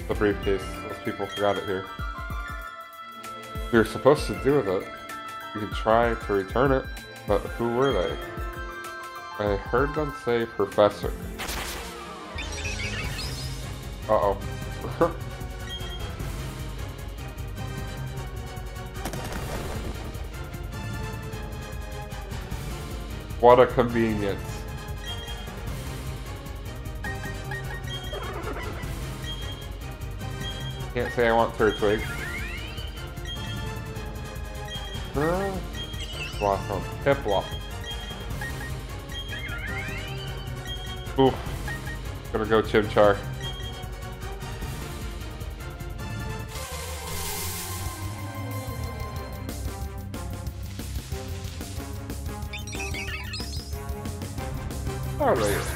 The briefcase. Those people forgot it here. We were supposed to do with it. We could try to return it, but who were they? I heard them say professor. Uh-oh. What a convenience. Can't say I want Turtwig. Blossom. Piplup. Oof. Gonna go Chimchar. Alright.